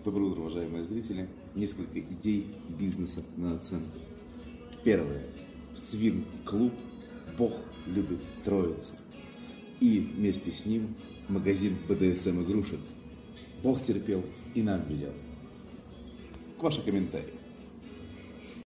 Доброе утро, уважаемые зрители. Несколько идей бизнеса на оценку. Первое. Свин-клуб «Бог любит Троицу». И вместе с ним магазин БДСМ игрушек. Бог терпел и нам велел. К вашим комментариям.